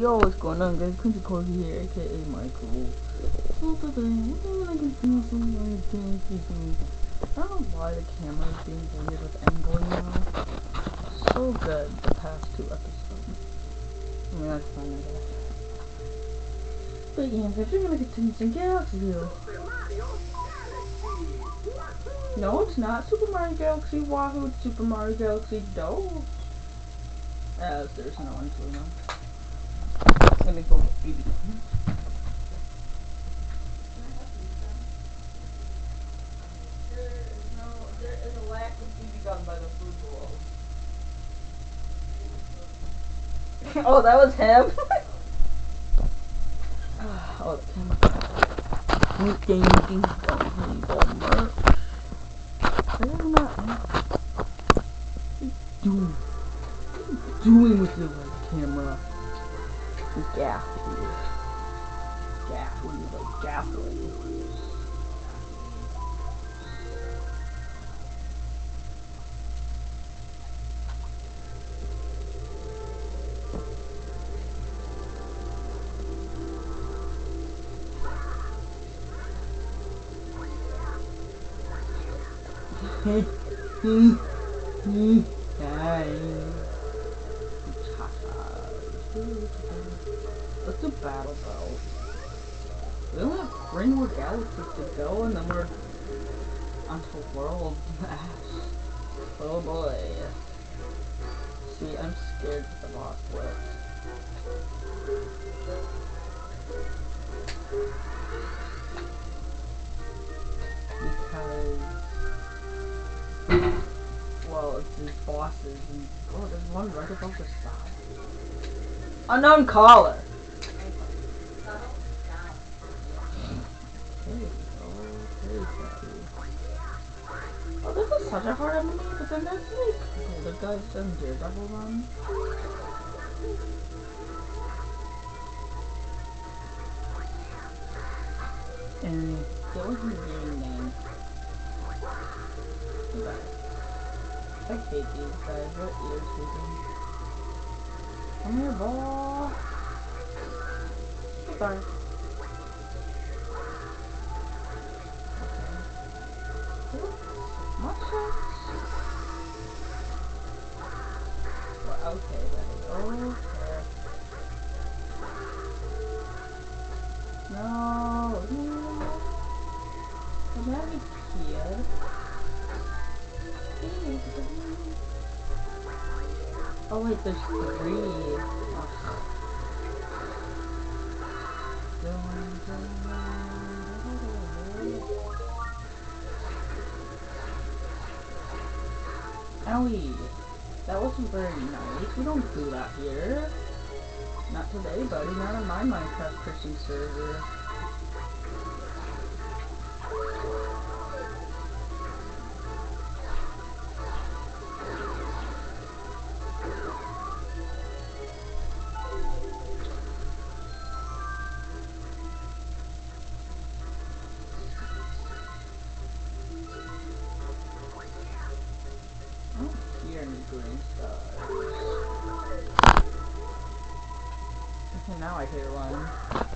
Yo, what's going on guys? Quincy Corey here, aka Michael. So today, we're gonna continue some of my fantasy things. I don't know why the camera is being weird with angling now. So good the past 2 episodes. I mean, that's fine, I guess. But yeah, so we're gonna continue some Galaxyville. No, it's not Super Mario Galaxy Wahoo, it's Super Mario Galaxy Do. As there's no one to know. Let me go get BB. There is a lack of BB gun by the food bowl. Oh, that was him? Oh, the camera. Meet Ding Dong Merch. I don't know. What are you doing with your camera? Gaff. Gaff. What are you like gaffling? Let's do Battle Belt. We only have 3 more galaxies to go and then we're onto World Mass. Oh boy. See, I'm scared with the boss blitz. Because, well, it's these bosses and, oh, there's one right above the side. Unknown caller! Oh, this is such a hard enemy, but then that's like the guys in Daredevil run. And that was his game name. I hate these guys, they're irritating. Come here, ball. Sorry. Mushrooms? Well, okay, then. Okay. No. Can I be here? Oh wait, there's 3. Owie! That wasn't very nice. We don't do that here. Not today, buddy. Not on my Minecraft Christian server. Green stars. Okay, now I hear one.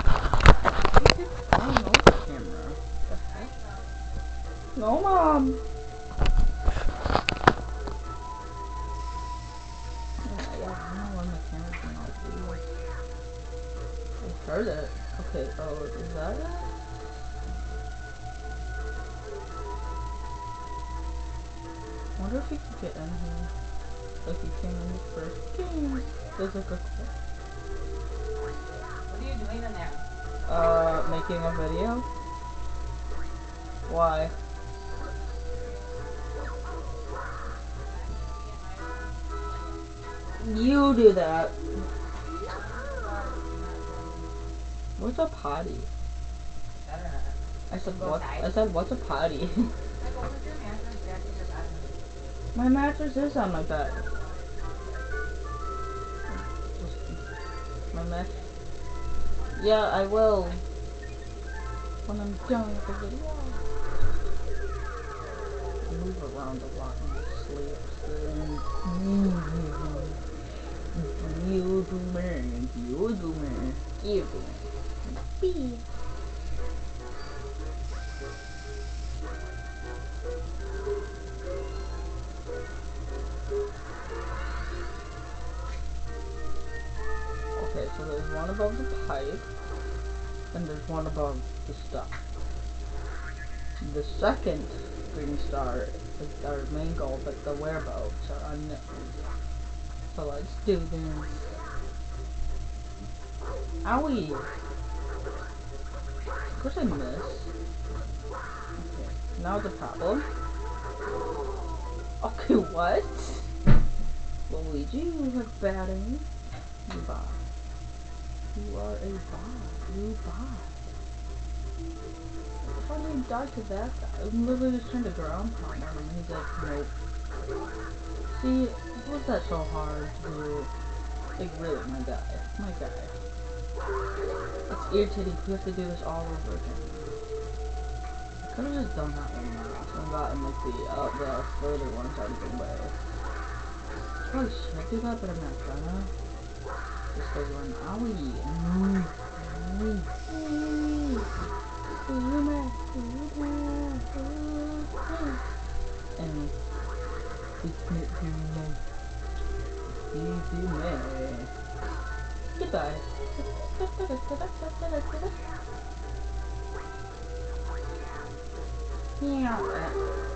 I don't know the camera. What the heck? No, Mom! Yeah, I don't know when the camera's gonna all do. I heard it. Okay, oh, is that it? I wonder if you could get in here. Like you came in the first game. There's like a clip. What are you doing in there? Making a video. Why? You do that. What's a potty? I said what? I said what's a potty? My mattress is on my bed. My mattress. Yeah, I will. When I'm done with the video. I move around a lot in my sleep. Cute man, cute man, cute man. Beep. Okay, so there's one above the pipe, and there's one above the star. The second green star is our main goal, but the whereabouts are unknown. So let's do this. Owie! Of course I missed. Okay, now the problem. Okay, what? Luigi, you have bad aim. You bot. You are a bot. You bot. How did you die to that guy? I'm literally just trying to ground pound him and he's like, nope. See, was that so hard to do? Like, really, my guy. My guy. It's irritating. You have to do this all over again. I could have just done that one last and gotten like the further ones out of the way. Probably should do that, but I'm not gonna. Just because we're an owie. And we can't do that. Goodbye. Yeah.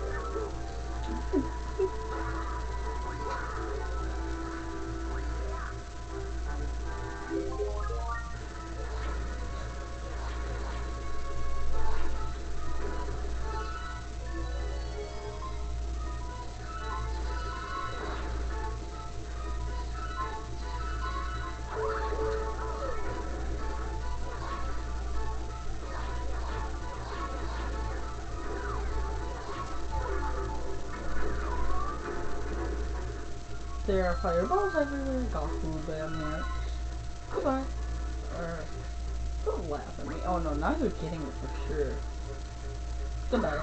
There are fireballs everywhere. Got food down there. Goodbye. Don't laugh at me. Oh no, now you're getting it for sure. Goodbye.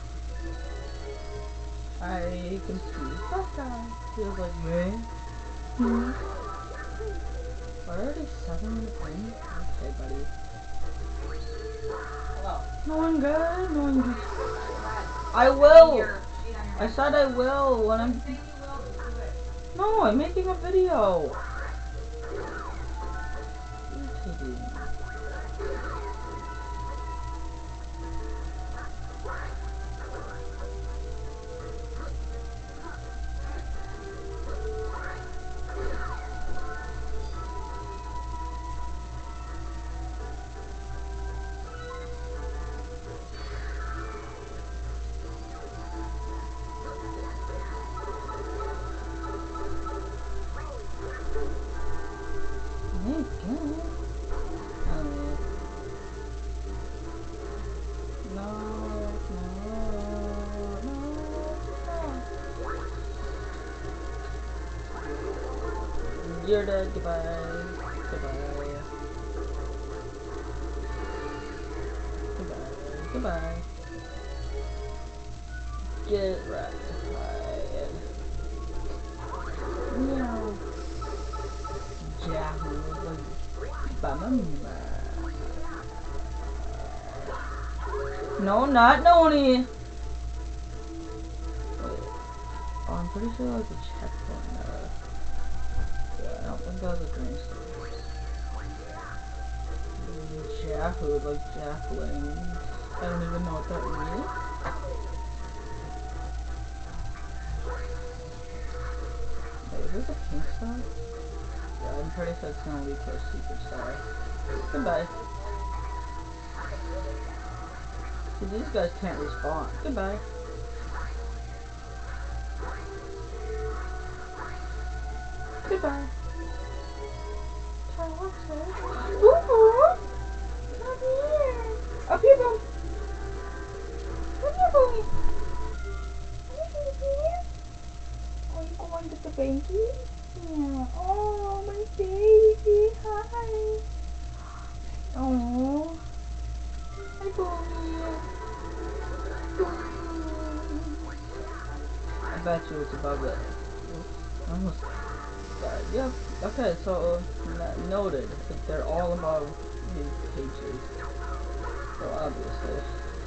I can see that guy. Feels like me. We're already 7 minutes in. Okay, buddy. Hello. No one good. No one good. I will. I said I will when I'm. No, I'm making a video. Irritating. You're dead. Goodbye. Goodbye. Goodbye. Goodbye. Get rectified. Meow. Yahoo. Bummer. No, not Noni. Wait. Oh, I'm pretty sure that was a checkpoint. Yeah, I don't think that was a green star. Yahoo, like jacklings. I don't even know what that means. Wait, is this a pink star? Yeah, I'm pretty sure it's gonna lead to a secret star. Goodbye. See, these guys can't respawn. Goodbye. Goodbye. Woohoo! Come here! Up here, boy! Come here, boy! Come here! Are you going to the banky? Yeah. Oh, my baby! Hi! Oh. Hi, boy! I bet you it's above it. Almost. Yep. Okay, so noted. They're all about his pages. So obviously.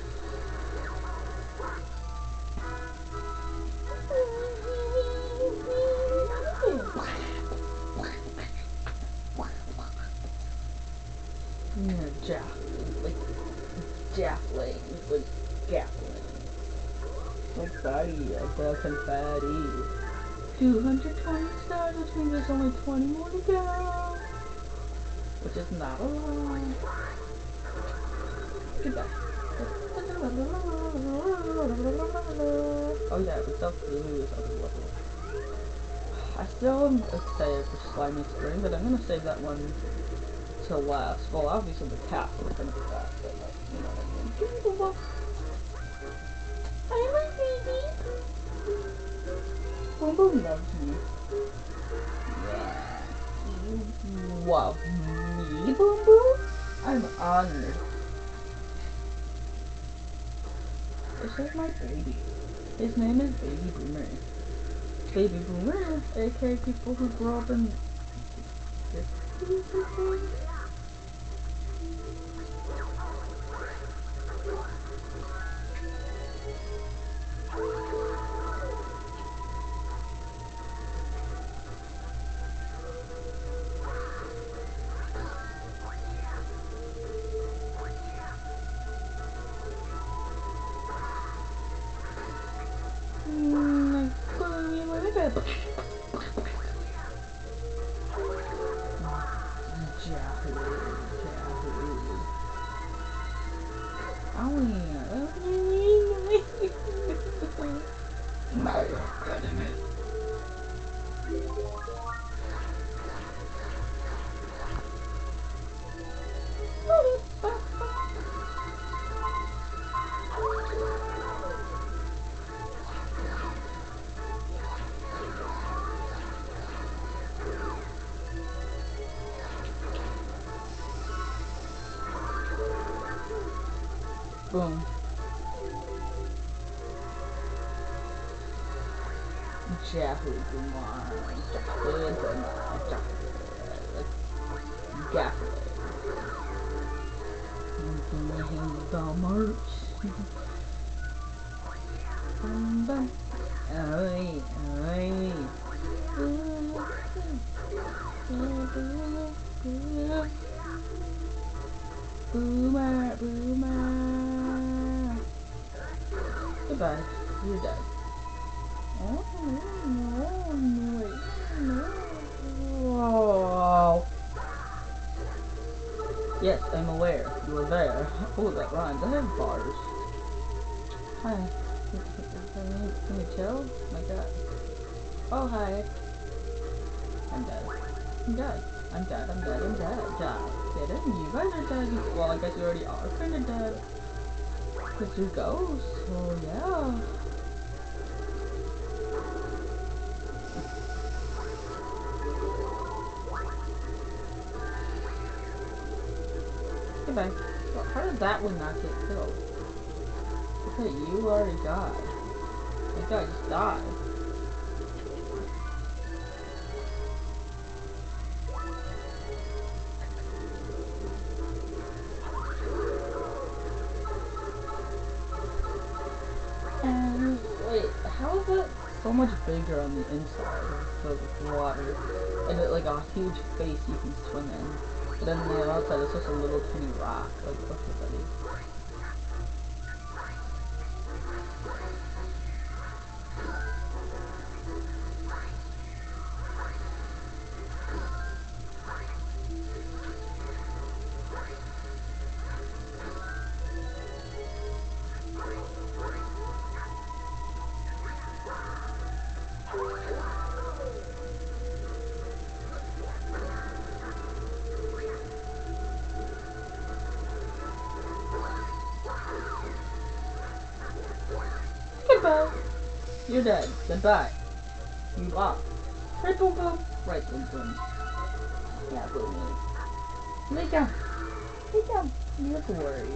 Yeah, Jaffling, like Gaffling. Confetti, I got confetti. 220 stars, which means there's only 20 more to go. Which is not a lot. Goodbye. Oh yeah, we still have to lose other level. I still am excited for Slimy Spring, but I'm gonna save that one till last. Well, obviously the castle is gonna be that, but like, you know what I mean. Hi, my baby. Boom Boom loves me. Yeah. You love me, Boom Boom? I'm honored. This is my baby. His name is Baby Boomer. Baby Boomer, aka people who grow up in the 50s, I think. Boom. Yahoo, Kumar, Gaffley. The merch. Oi, oi. Boomer, boomer. Goodbye. You're dead. Oh, no, wait, no. Oh. Yes, I'm aware. You were there. Oh, that rhymes. I have bars. Hi. Can you chill? My god. Oh, hi. I'm dead. I'm dead. I'm dead. I'm dead. I'm dead. Dead. Kidding? You guys are dead. Well, I guess you already are kind of dead. Because you're ghosts. Oh, yeah. Goodbye. Well, how did that one not get killed? Okay, you already died. That guy just died. And wait, how is that so much bigger on the inside of the water? And it, like a huge face you can swim in. But then on the outside it's just a little tiny rock. Like, okay, buddy. Goodbye. You're dead. Goodbye. You are. Right, boom, boom. Right, boom, boom. Yeah, boom. Lay down. Lay down. You look worried.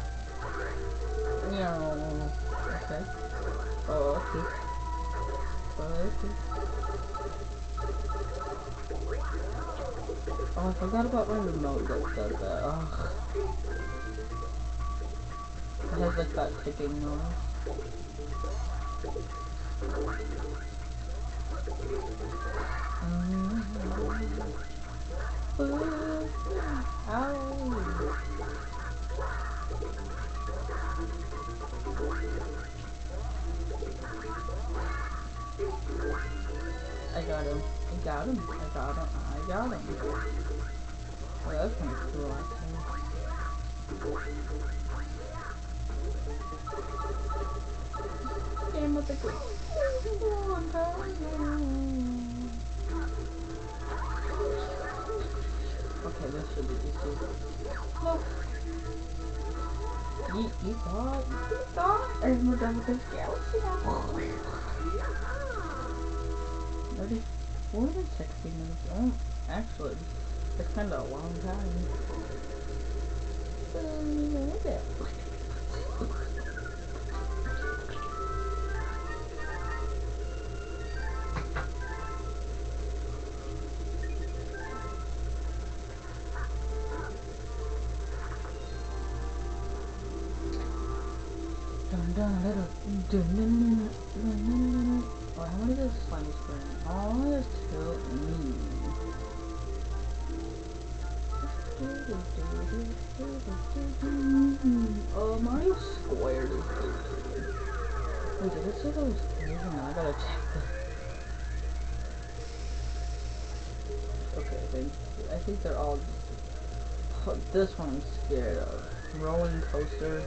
No. Okay. Oh, okay. Oh, I forgot about my remote that does that. Ugh. It has like that ticking noise. Ow. I got him. I got him. I got him. I got him. Oh, that's kind of cool, actually. Game with the good. Okay, this should be easy. Nope. You thought? You thought? I'm done with this galaxy now. Already 60 minutes. Oh, actually, it's kind of a long time. Oh, how many does slimy spring? Oh, there's 2. Oh, Mario Squared is good. Wait, did it say that was 3? Hang on, I gotta check this. Okay, I think they're all just... Oh, this one I'm scared of. Rolling coaster.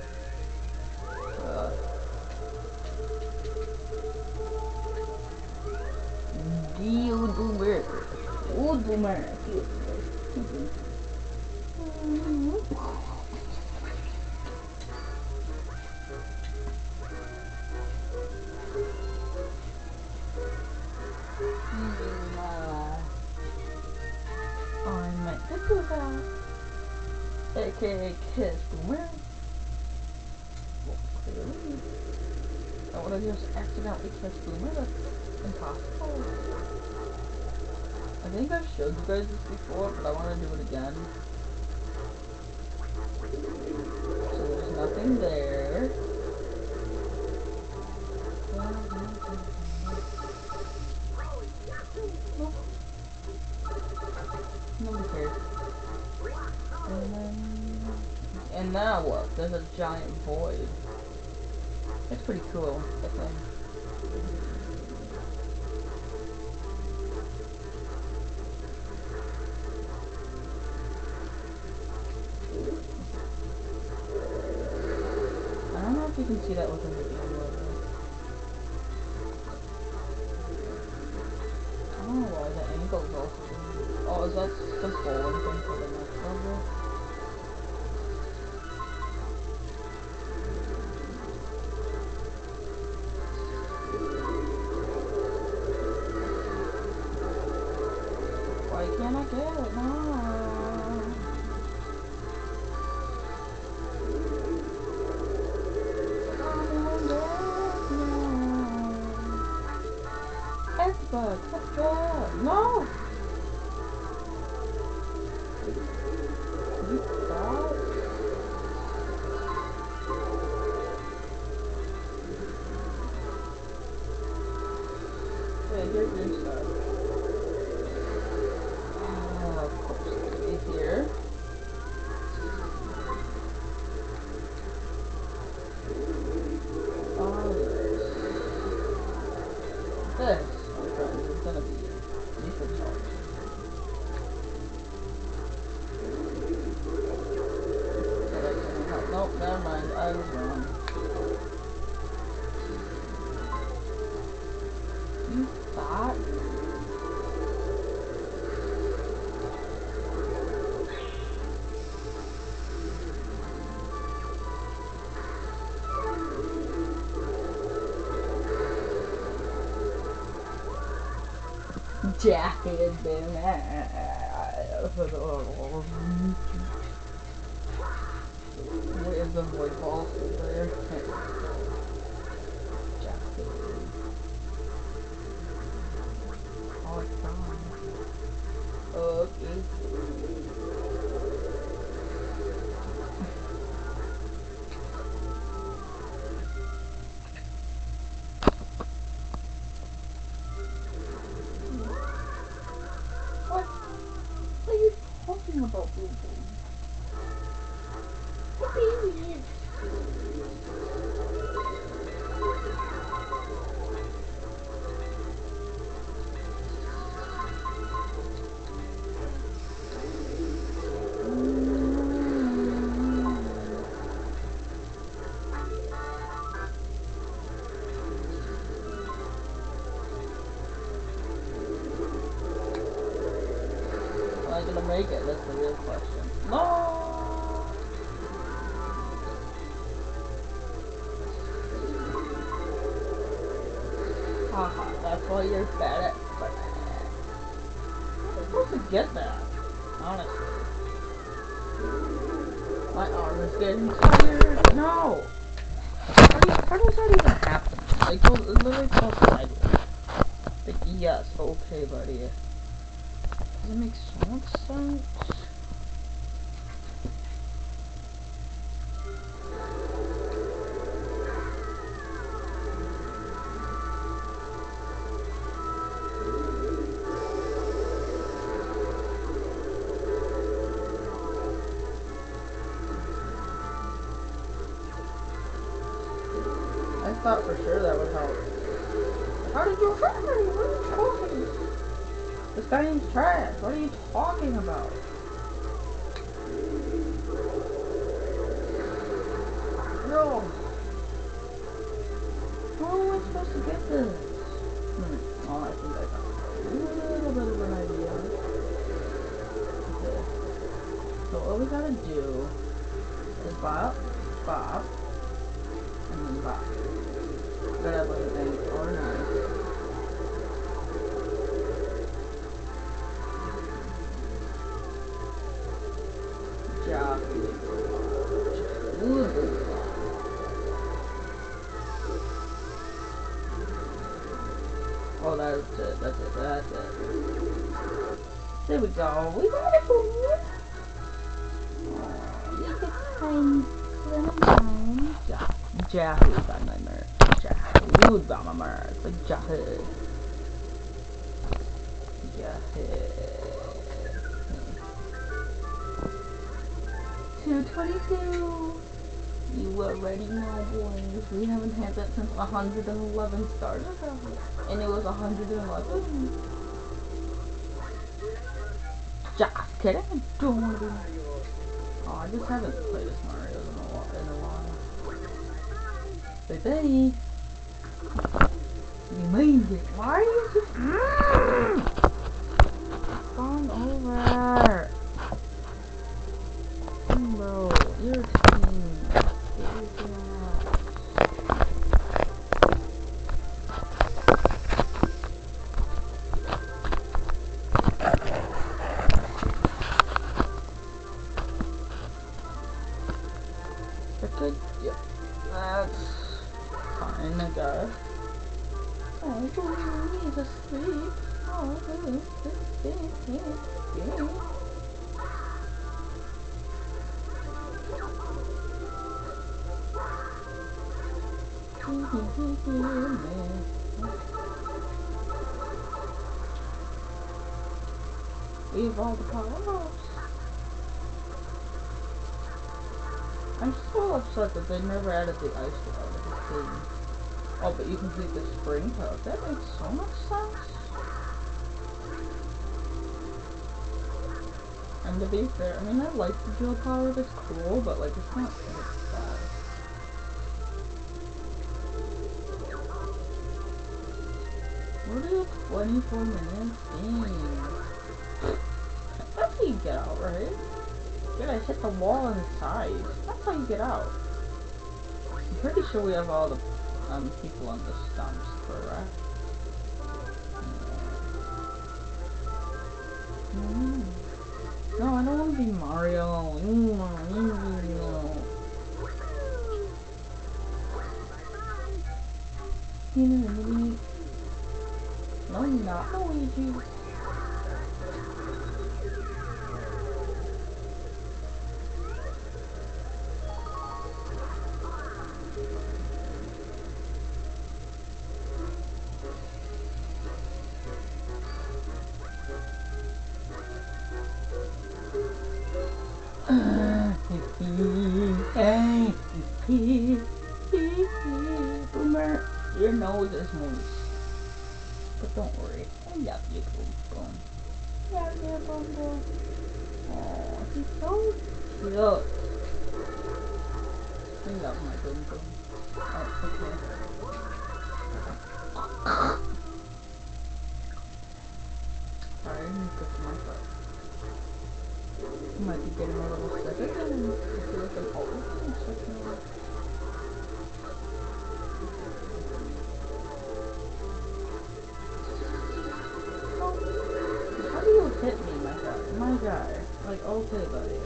I'm at the Boomer, aka Kiss Boomer. Well, clearly. I want to just accidentally kiss Boomer. That's impossible. I think I've showed you guys this before, but I want to do it again. So there's nothing there. Nobody cares. And now what? There's a giant void. It's pretty cool, I think. I don't know if you can see that within the game level. I don't know why the angle's also... Oh, is that the bowling thing for the next level? Why can't I get it? No. No! You stop? Wait, here's your stuff. Of course, it's gonna be here. This, my friends, is gonna be lethal charge. Nope, never mind. I was wrong. You thought? Jacket, baby. Where is the void ball over there? Jacket. talking about, Boo Boo? Am I gonna make it? That's the real question. No! Haha, that's why you're bad at Fortnite. I'm supposed to get that, honestly. My arm is getting tired. No! How does that even happen? It literally goes sideways. Like, yes, okay, buddy. Does it make so much sense? I thought for sure that would help. How did you hurt me? What are you talking? This guy is trash. What are you talking about? No. How am I supposed to get this? Oh, I think I got a little bit of an idea. Okay. So what we gotta do is bop, bop, and then bop. Gotta have everything organized. Job. Oh, that's it, that's it, that's it. There we go. We got it, boy. Clementine. Jahoo got my merch. Jahoo got my merch. Like Jahoo. Jahoo. 222. You already know, boys. We haven't had that since 111 started. And it was 111. Just kidding. I don't want to be. Oh, I just haven't played as Mario in a while. Baby. You made it. Why are you just... Gone over. Bro, you're a team. Good. Yeah. That's fine, I guess. Oh, he's asleep. Oh, we have all the power-ups. I'm so upset that they never added the ice water to the thing. Oh, but you complete the spring tub. That makes so much sense. And to be fair, I mean, I like the dual power, that's cool, but like, it's not like that. What are you 24 minutes? Dang. That's how you get out, right? You gotta hit the wall inside. That's how you get out. I'm pretty sure we have all the people on the stumps, correct? No, I don't want to be Mario. No, not Luigi. Boomer, your nose is moist. But don't worry, I love you, Boom Boom. Love you, Boom Boom. Oh, he's so cute. I love my Boom Boom. Oh, okay. Sorry, I need to go to my foot. I might be getting a little sick again. I feel like I'm always getting sick now. How do you hit me, my guy? My guy. Like, okay, buddy.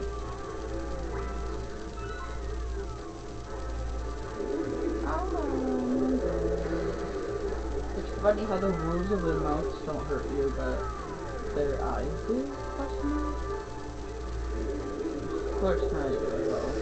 It's funny how the wolves of their mouths don't hurt you, but their eyes do, question mark? Of course not, though.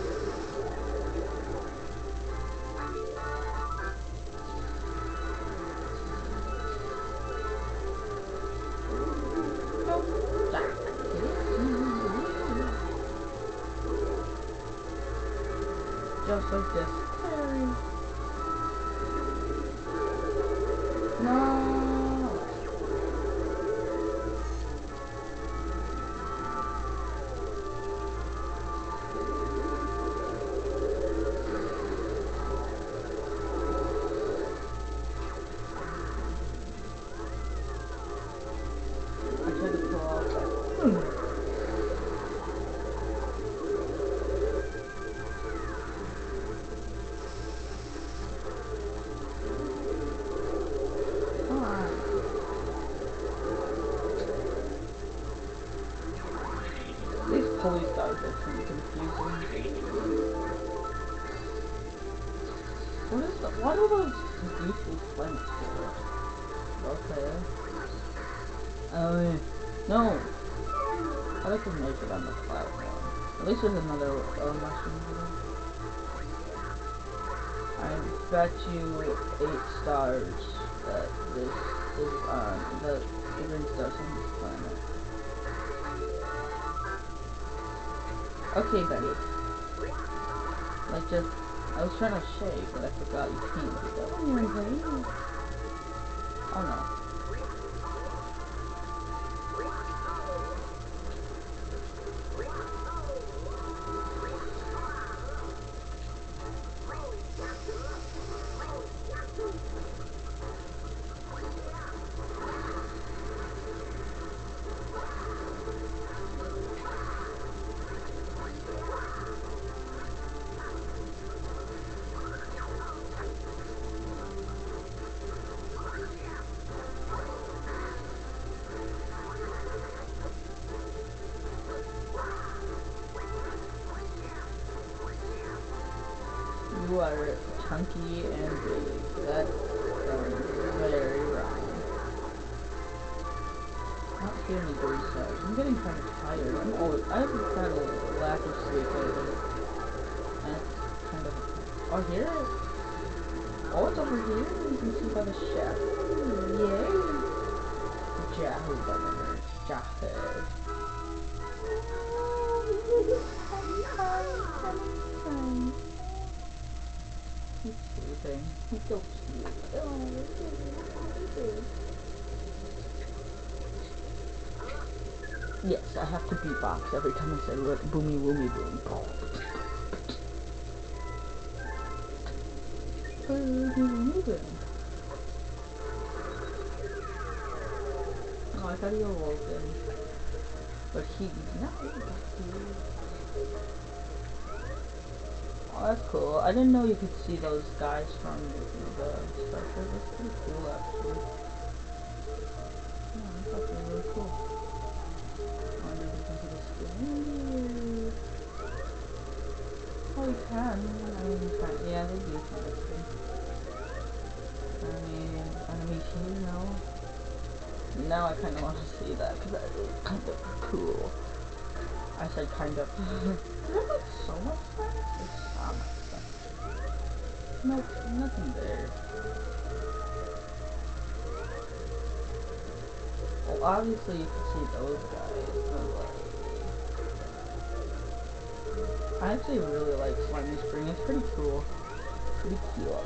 Just like this. Harry. No. I tried to pull off. These police guys are kind of confusing. What are those useless flames for? Okay. No! I like to make it on the platform. At least there's another mushroom here. I bet you 8 stars that this is on the green stars on this planet. Okay, Betty. Like just, I was trying to shake, but I forgot you can't do that when you're in green. Oh no. You are chunky and big. That sounds very wrong. Not feeling green stars. I'm getting kind of tired. I've had a lack of sleep lately. And it's kind of, oh here? Oh, it's over here. You can see by the chef. Yay! Yahoo, Butler. Yahoo. He's sleeping. He's so cute. Oh, yes, I have to beatbox every time I say boomy woomy boom. Boomy woomy boom. Oh, I thought he awoken. But he did not. Oh, that's cool. I didn't know you could see those guys from the structure. That's pretty cool, actually. Yeah, that's actually really cool. I wonder if you can see the screen. Oh, you can. I mean, you can. Yeah, they do kind of cool. I mean, animation, you know. Now I kind of want to see that because that is kind of cool. I said kind of. There's like so much stuff. There's so much stuff. Nope, nothing there. Well, obviously you can see those guys, but like, I actually really like Slimy Spring. It's pretty cool. Pretty cool.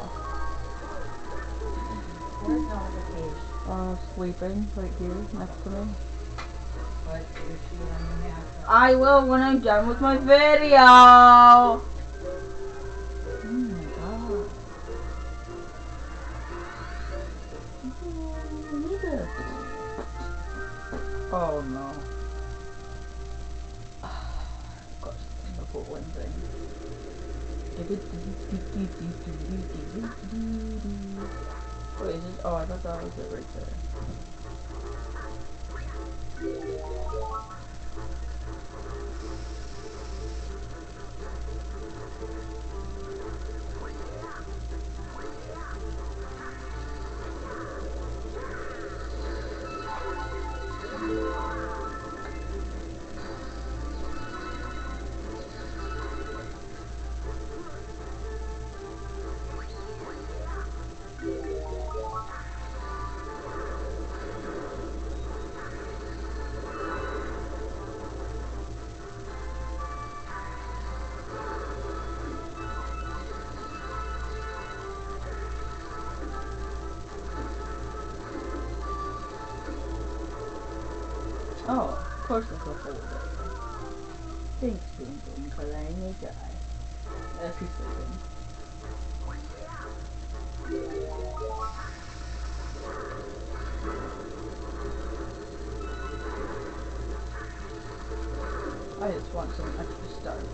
Where's notification? Sleeping right here next to me. But you see it on your map. I will when I'm done with my video. Oh my god. Oh no. Of course, the full one thing. Wait, is it? Oh, I thought that was it right there. Oh, of course it's a hole there. Thanks, Boom Boom, for letting me die. As he's sleeping. I just want some extra stars.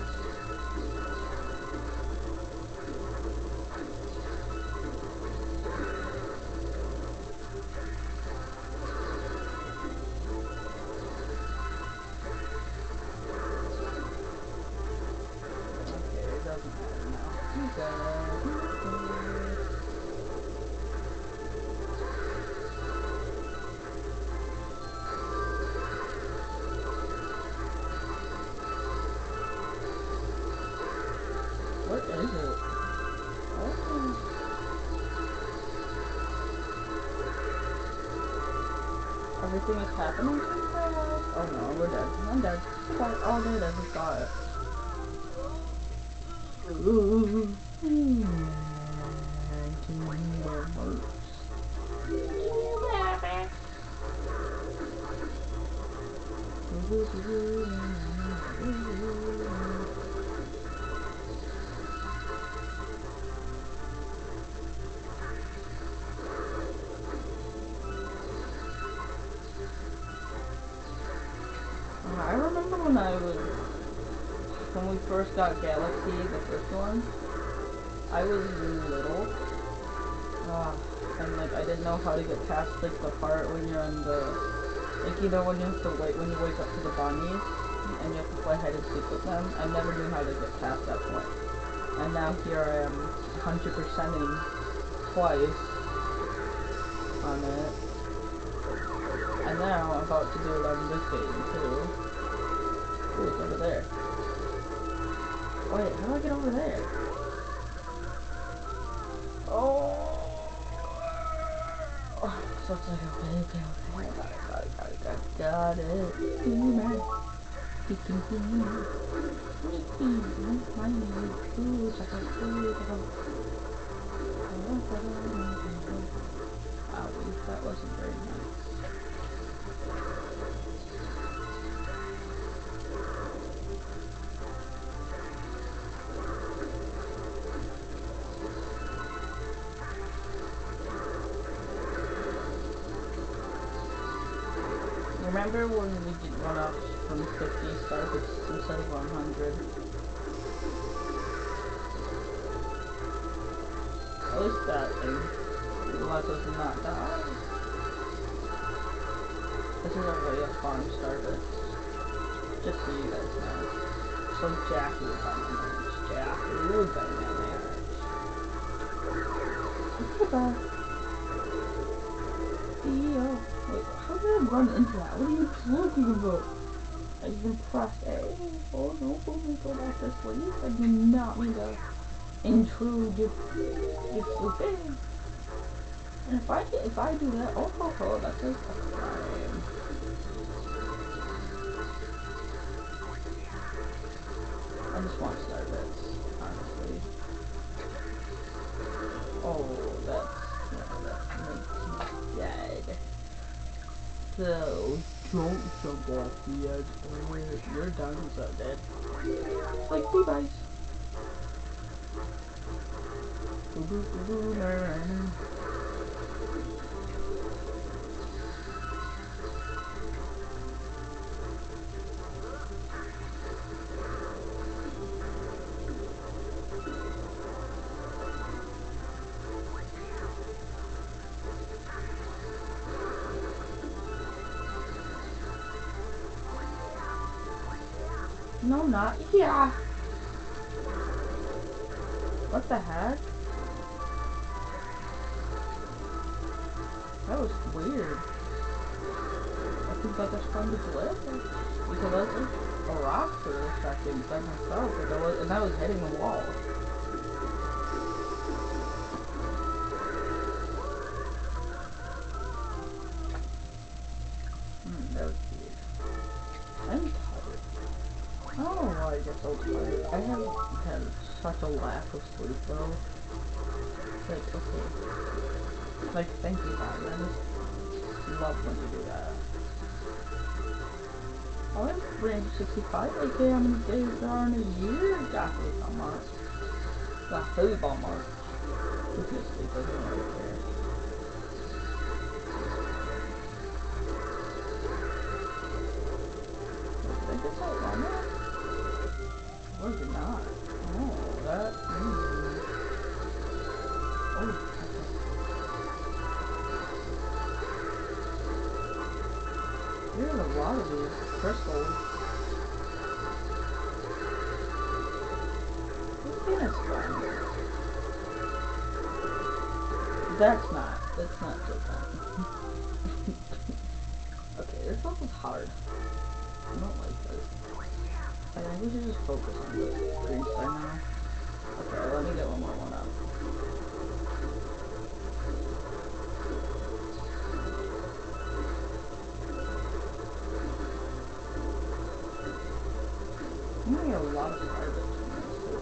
Okay, it doesn't matter now. You good. What is it? Oh. Everything is happening too fast. Oh no, we're dead. I'm dead. Goodbye. Oh, there it is. It's got it. Ooh. I remember when we first got Galaxy, the first one, I was really little. And like I didn't know how to get past like the part when you're in the, like you know when you have to wait, when you wake up to the bunnies and you have to play hide and seek with them. I never knew how to get past that point. And now here I am 100%ing twice on it. And now I'm about to do it on this game too. Ooh, it's over there. Wait, how do I get over there? Oh, so it's like, okay. Got it. Man. That wasn't very nice. Remember when we did run up from 50 stars instead of 100? At least that thing lets us not die. This is our way of farm Starbits. Just so you guys know. So Jackie would buy my marriage. Jackie would buy my marriage. Goodbye. Theo. Wait, how did I run into that? What are you talking about? I even pressed A. Oh no, let me go back to sleep. I do not mean to intrude your sleeping. And if I do that, oh, that's a crime. I'm just want star bits, honestly. Oh, that makes me dead. So, don't jump off the edge, or your diamonds are dead. Like Levi's. No, not yeah. What the heck? That was weird. I think I just found a glitch because I was like a rock for a second by myself, and I was hitting the wall. That was weird. I'm tired. I don't know why I get so tired. I have had such a lack of sleep though. Like, okay. Like, thank you, God. I just love when you do that. I have 365 AK, how many days there are in a year? Got football mark. Got football mark. Who's gonna sleep? I don't really care. Did I get that one? Or did not? Oh, that. Oh, okay. There's a lot of these crystals. This thing is fun. That's not so fun. Okay, this level's hard. I don't like this. I think we should just focus on the green star now. Okay, let me get one more one up. I'm gonna get a lot of star bits from this too.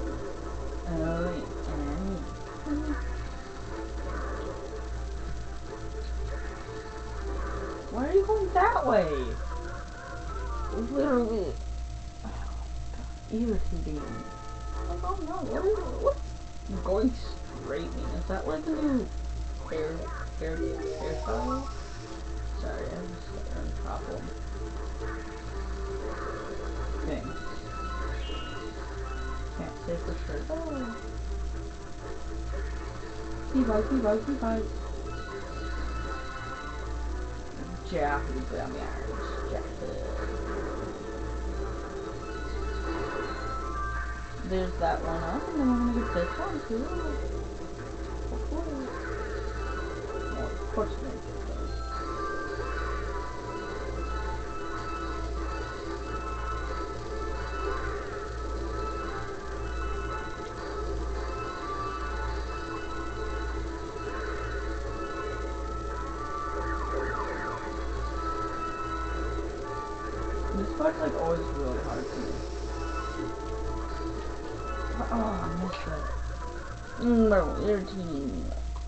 Why are you going that way? Literally. Oh, God, irritating. Like, oh no, what? You're going straight mean? Is that like a new hairstyle? Sorry, I'm just having a problem. Dang. Can't say for sure. Oh. P5. Jaffy down the irons. Jaffy. There's that one up, and then we're gonna get this one too. Hopefully. Well, of course we're gonna get those. This part's like always really hard for me. Oh, I missed that. No, irritating.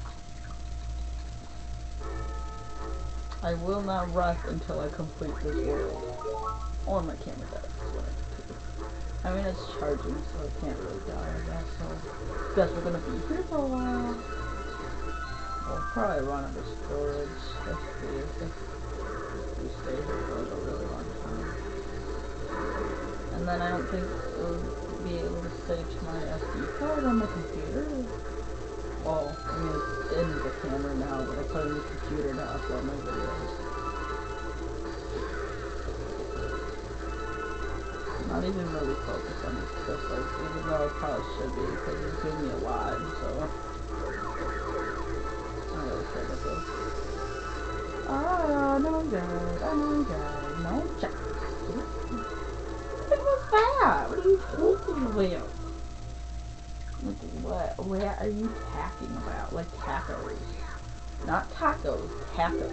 I will not rest until I complete this world. Or my camera dies, is what I need to do. I mean, it's charging, so it can't really die, I guess, so... Guess we're gonna be here for a while. We'll probably run out of storage if we stay here for like a really long time. And then I don't think we'll be able to save to my SD card on my computer. Well, I mean, it's in the camera now, but I put it in the computer to upload my videos. I'm not even really focused on these crystals, even though I probably should be, because it's giving me a lot, so... I don't really care about this. Oh, no God. No job. What was that? What are you talking about? Like, what are you talking about? Like tacos. Not tacos, tacos.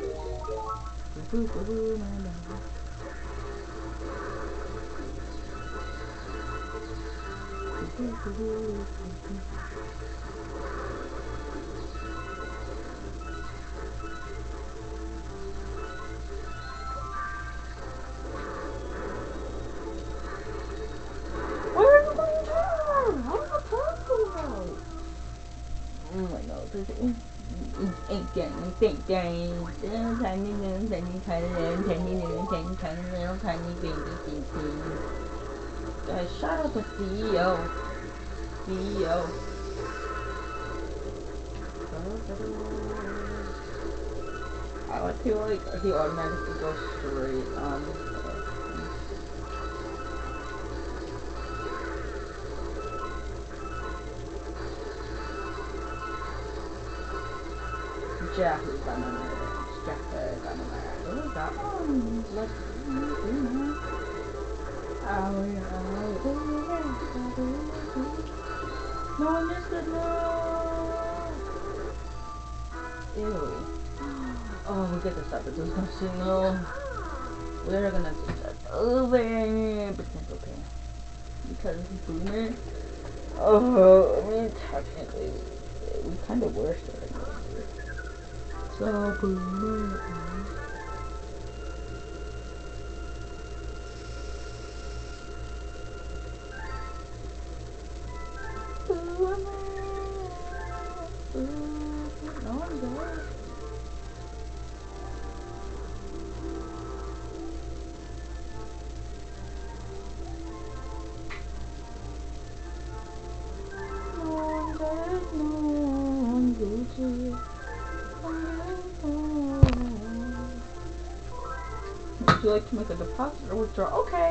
Where's the fucking turn? How does the turn come out? Oh my god, this is guys, shout out to CEO. CEO. I feel like he automatically goes straight on. Yahoo Banana. Yahoo Banana. Oh, that one. Let's do that. No, I missed it. No. Ew. Oh, we get to stop it. There's no signal. We're gonna have to start over. But that's okay. Because Boomer. Oh, I mean, technically, we kind of were starting over. So, Boomer. No one's there. Would you like to make a deposit or withdraw? Okay.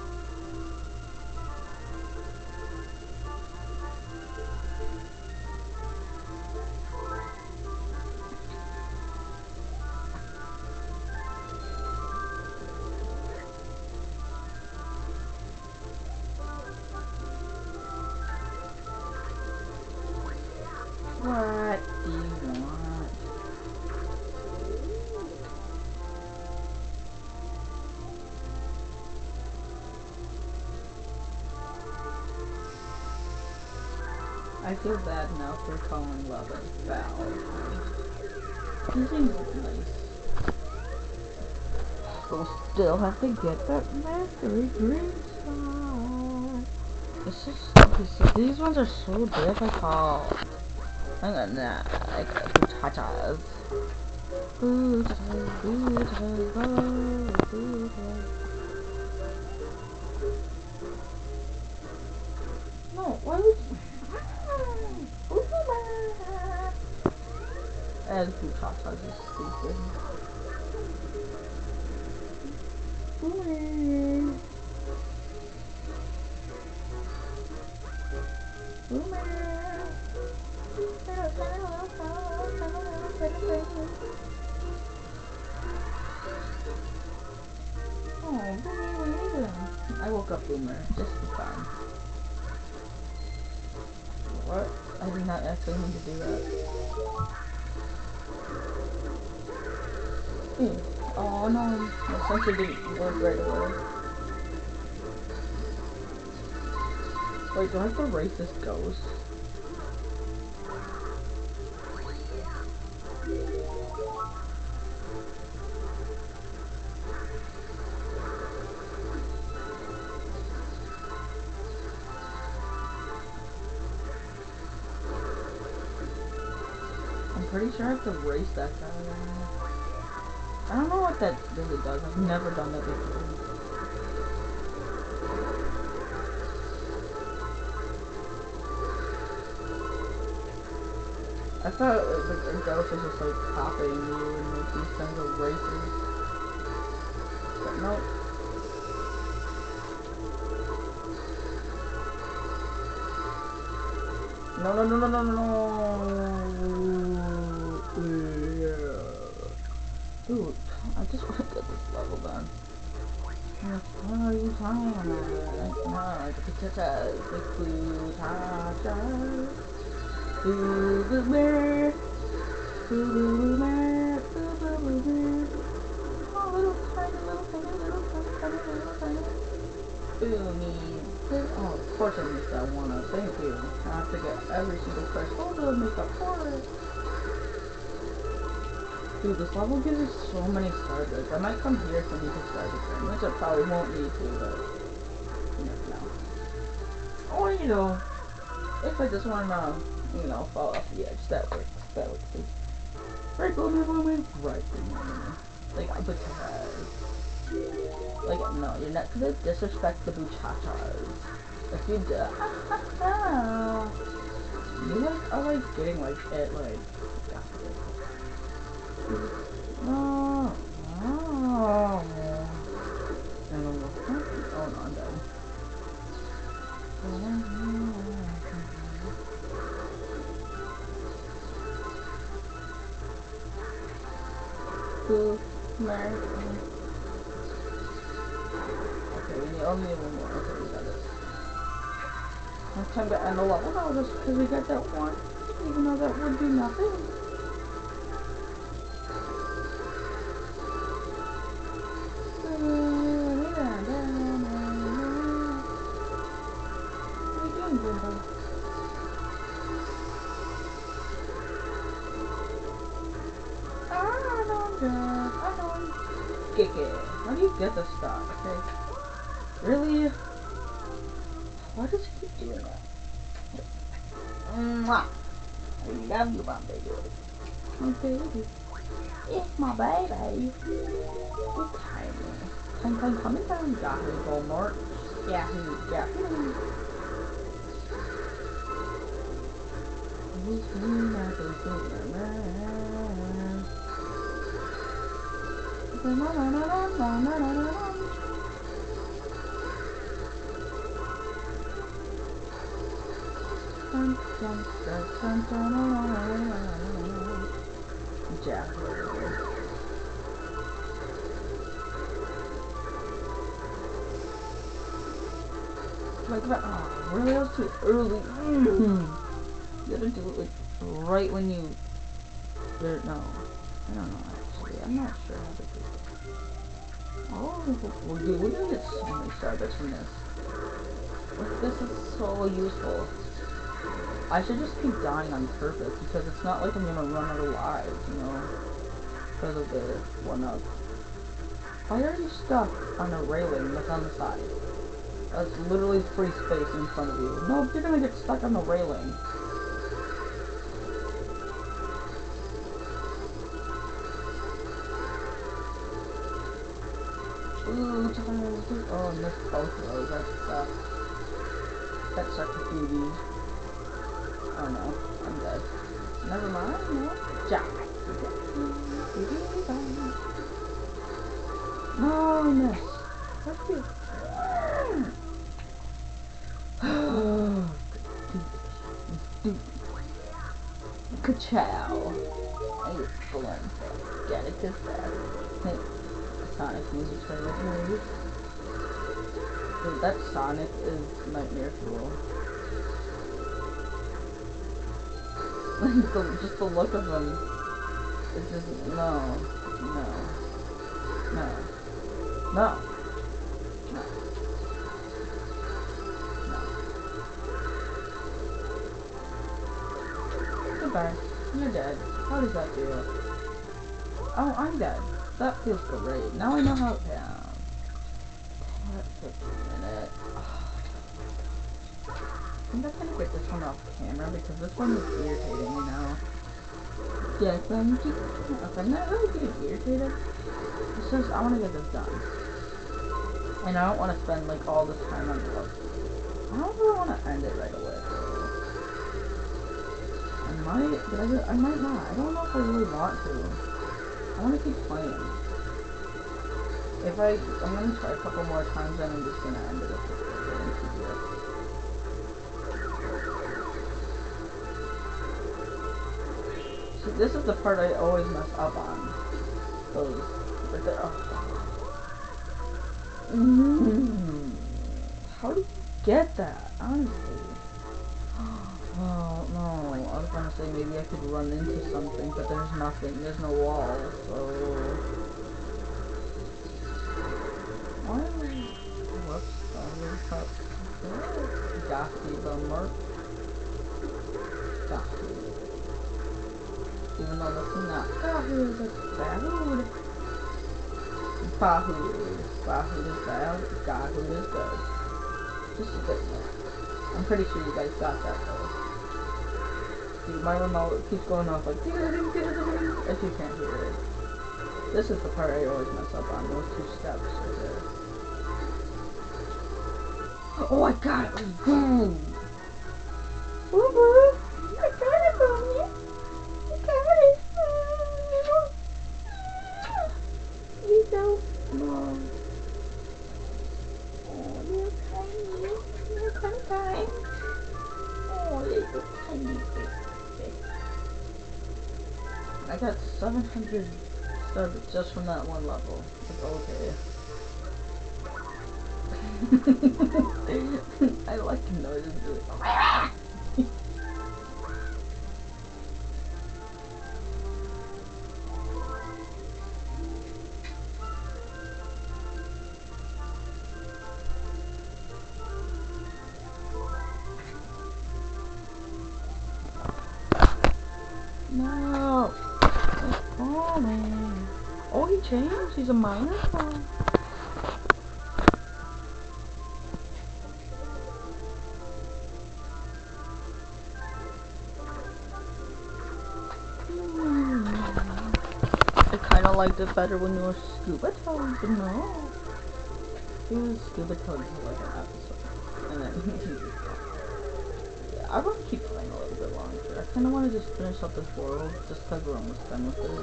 What do you want? I feel bad now for calling Love and Val. He seems nice. We'll still have to get that mastery green star. It's just, these ones are so difficult. I'm gonna, like, chachas. No, why would you? And chachas is stupid. Boomer. Boomer. Oh, Boomer, what are you doing? I woke up Boomer, just be fine. What? I did not actually mean to do that. Oh no, my sensor didn't work right away. Wait, do I have to race this ghost? I'm pretty sure I have to race that guy. I don't know what that really does. I've never done that before. I thought the ghost was just like copying you and like these kinds of races. But nope. No, no, no, no, no, no. Dude, I just want to get this level done. What are you talking about? No, it's a cha-cha, cha-cha. Boo-boo-bear, boo-boo-bear, boo-boo-bear. Oh, little tiny, little tiny, little tiny, little tiny. Boomy. Oh, course I missed that one up. Thank you. I have to get every single crystal to make up for it. Dude, this level gives you so many starbits. I might come here to need to starbits in, which I probably won't need to, but you never know. Or, you know, if I just want to, you know, fall off the edge, that works. That works too. Right, go me. Right, like, because, like, no, you're not gonna disrespect the buchachas. If you do, you like are like getting like it like. No. And I'm like, oh no, I'm dead. Okay, we only need one more. Okay, we got this. It's time to end the level now just because we got that one. Even though that would do nothing. What are you doing, Jimbo? Kick it. How do you get the stock, okay? Really? Why does he keep doing that? Mwah. I love you, my baby. My baby. It's my baby. It's tiny. Coming down Yahoo, Walmart. Yahoo. Like that. Oh, really? That was too early. You gotta do it like right when you. No, I don't know actually. I'm not sure how to do it. Oh, dude, we're gonna get so many starbits from this. Like, this is so useful. I should just keep dying on purpose because it's not like I'm gonna run out of lives, you know, because of the 1-up. Why are you stuck on a railing that's on the side? That's literally free space in front of you. No, you're gonna get stuck on the railing. Ooh, oh, I missed both of those. That sucks. That sucks, baby. Oh no, I'm dead. Never mind, no. Jack. No, I missed. That's cute. Ka-chow. Excellent. Get it, cause that. Hey, Sonic music trailer. Dude, that Sonic is nightmare fuel. Just the look of him. It's just, no. Goodbye. You're dead. How does that feel? Oh, I'm dead. That feels great. Now I know how. Yeah. That took a minute. I think I'm gonna get this one off camera because this one is irritating me now. Yeah, thank you. Okay, I'm not really getting irritated. It's just I want to get this done, and I don't want to spend like all this time on the level. I don't really want to end it right away. I might, but I might not. I don't know if I really want to. I want to keep playing. I'm gonna try a couple more times, and I'm just gonna end it up with getting TBS. See, this is the part I always mess up on. Those, but they're, How do you get that? Honestly. Oh no, I was gonna say maybe I could run into something, but there's nothing. There's no wall, so. Why am I? Whoops, got even though that's not Kahoot, that's Kahoot. Kahoot. Kahoot is bad, Kahoot is good. Just a good one. I'm pretty sure you guys got that though. See, my remote keeps going off like, if you can't hear it. This is the part I always mess up on, those 2 steps right there. Oh, I got it! Boom! Boo boo! I got it, mommy! I got it! You're so small. Oh, you're tiny. You're so tiny. Oh, you're so tiny. I got 700 stars just from that one level. It's okay. I like the noises. No! It's falling. Oh, he changed. He's a miner now. I kind of liked it better when you were Scuba Toad, but no. He was Scuba Toad for like an episode. And then he just gone. Yeah, I want to keep playing a little bit longer. I kind of want to just finish up this world, just because we're almost done with it.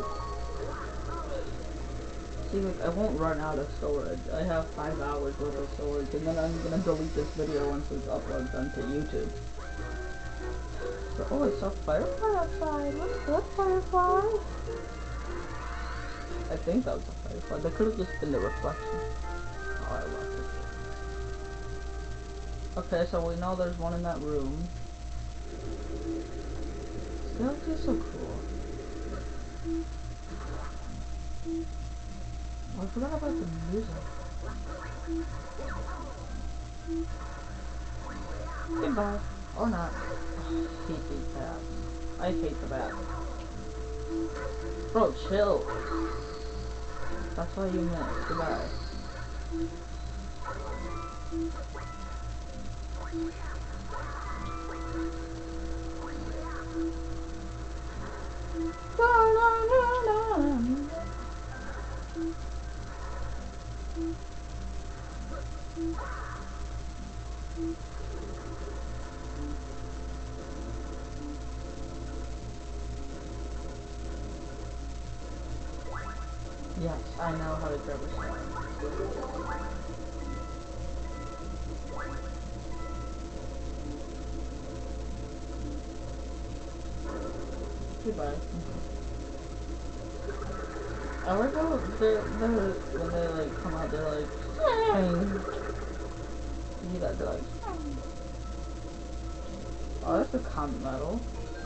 See, like, I won't run out of storage. I have 5 hours worth of storage, and then I'm gonna delete this video once it's uploaded onto YouTube. So, oh, I saw Firefly outside. What's good, Firefly? I think that was a Firefly. That could have just been the reflection. Oh, I love this game. Okay, so we know there's one in that room. This galaxy is so cool. Oh, I forgot about the music. Goodbye. Or not. Oh, I hate these bats. I hate the bats. Bro, chill. That's why you missed. Goodbye. Yes, I know how to grab a shot. Goodbye. I like how when they like come out, they're like, hey. You hear that? They're like, oh, that's a comet medal.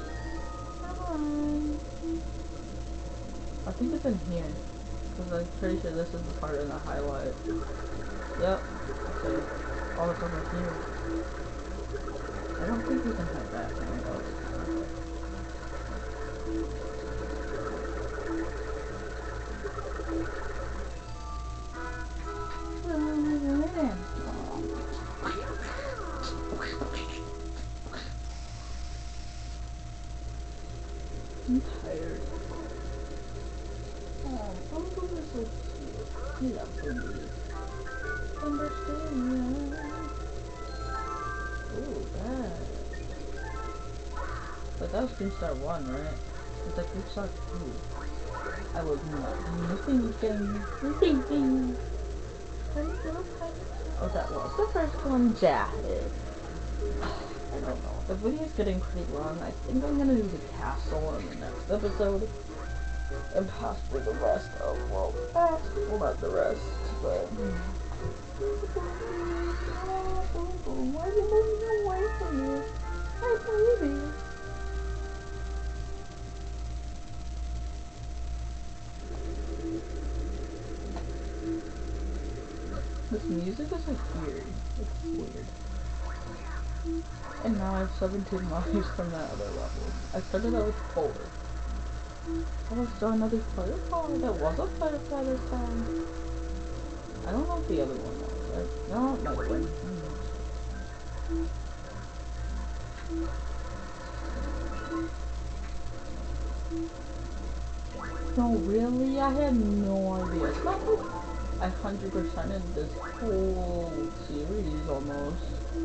I think it's in here. Because I'm pretty sure this is the part in the highlight. Yep. Okay. Oh, it's over here. I don't think we can head back. Can we? Oh, I'm tired. Oh, Bumble is so cute. I love Bumble. Understand. Ooh, that. But that was Greenstar 1, right? It's like Greenstar 2. I was not thinking. Oh, that was the first one, Jahid. I don't know. The video's getting pretty long. I think I'm gonna do the castle in the next episode. And possibly the rest of, well, not the rest, but... Why are you moving away from me? Hey, baby! This music is like weird. It's weird. And now I have 17 lives from that other level. I started out with 4. Oh, so another firefighter. There was a firefighter time. I don't know if the other one was. No, it might have been. No, really? I had no idea. It's not like 100% in this whole series almost.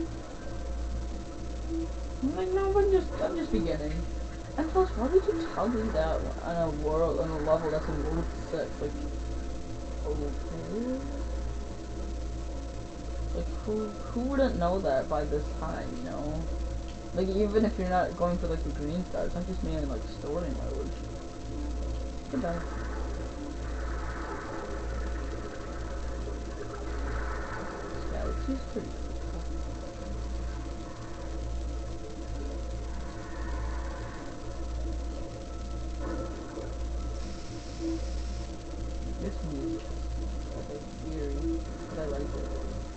I'm like, no, I'm just beginning. And plus, why would you tell me that on a level that's in World 6? Like, okay. Like, who wouldn't know that by this time, you know? Like, even if you're not going for, like, the green stars, I'm just mainly, like, story mode. Goodbye. This galaxy's pretty cool. This music is like eerie, but I like it.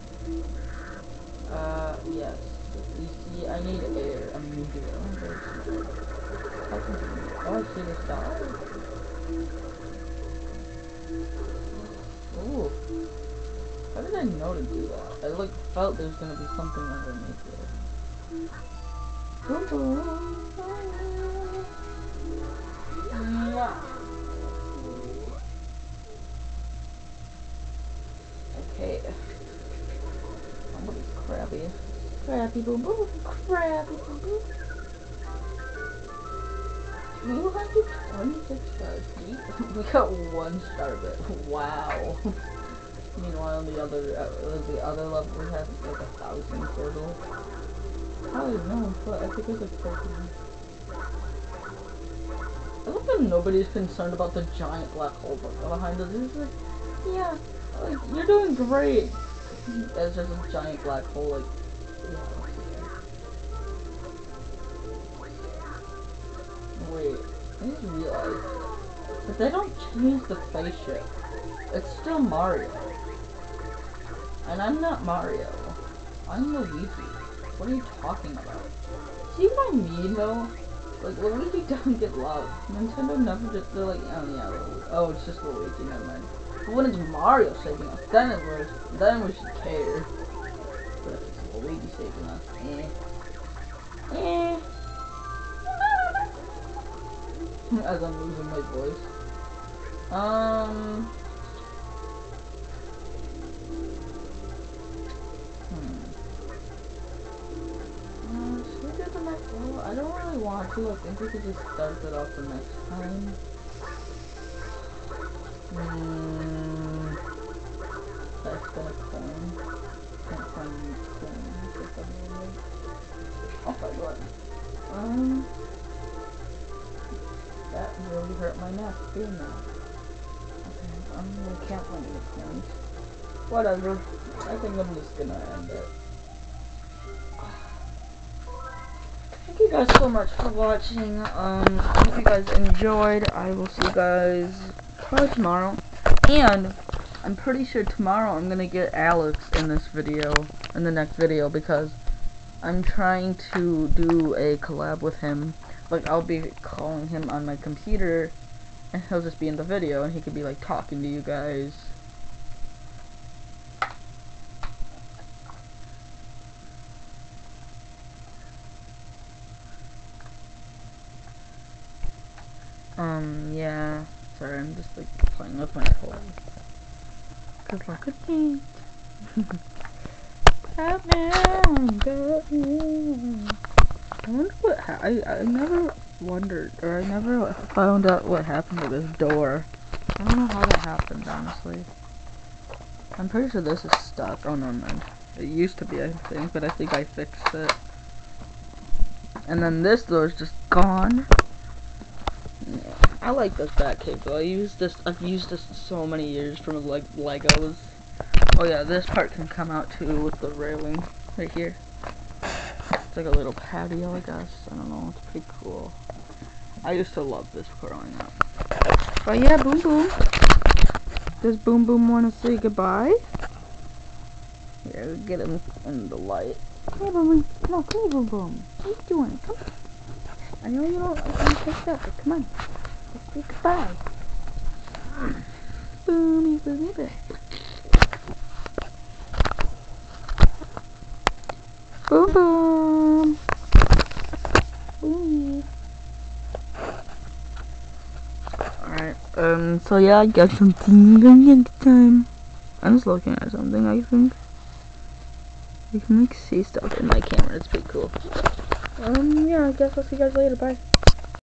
Yes. You see, I need air immediately. I'm very smart. How can you? Oh, I see the stars. Ooh. How did I know to do that? I like felt there's gonna be something underneath it. Yeah. Okay. Somebody's crabby. Crabby boom boom. Crabby boom boom. 226 stars. We got 1 star of it. Wow. Meanwhile, the other level we have like 1,000 total. Probably no, but I think it's like 14. I love that nobody's concerned about the giant black hole behind us. It's like, yeah, like, you're doing great. It's just a giant black hole, like, yeah. Wait, I just realized that they don't change the spaceship. It's still Mario. And I'm not Mario. I'm Luigi. What are you talking about? See what I mean, though? Like, Luigi doesn't get love. Nintendo never just, they're like, oh yeah, oh, it's just Luigi, never mind. But when it's Mario saving us, then we should care. But if it's Luigi saving us, As I'm losing my voice. Should we do the next level? I don't really want to. I think we could just start it off the next time. That's gonna coin. Can't find any coins at the moment. Oh my god. That really hurt my neck doing that. Okay, I can't find any coins. Whatever. I think I'm just gonna end it. Thank you guys so much for watching. Hope you guys enjoyed. I will see you guys probably tomorrow. And I'm pretty sure tomorrow I'm gonna get Alex in this video, in the next video, because I'm trying to do a collab with him. Like, I'll be calling him on my computer, and he'll just be in the video, and he could be like talking to you guys. Yeah. Sorry, I'm just like playing with my phone. Good luck with me. Batman, Batman. I wonder what I never wondered, or I never found out what happened to this door. I don't know how that happened, honestly. I'm pretty sure this is stuck. Oh no, no. It used to be, I think, but I think I fixed it. And then this door is just gone. Yeah. I like this Batcave though. I've used this so many years from like Legos. Oh yeah, this part can come out too with the railing right here. It's like a little patio, I guess. I don't know. It's pretty cool. I used to love this growing up. But yeah, Boom Boom. Does Boom Boom want to say goodbye? Yeah, get him in the light. Come here, Boom Boom. No, come here, Boom Boom. What are you doing? Come on. I know you don't take that, but come on. Goodbye. Boomy, boomy, boomy. Boom, boom. Boomy. Alright, so yeah, I got something next time. I'm just looking at something, I think. You can like see stuff in my camera, it's pretty cool. Yeah, I guess I'll see you guys later, bye.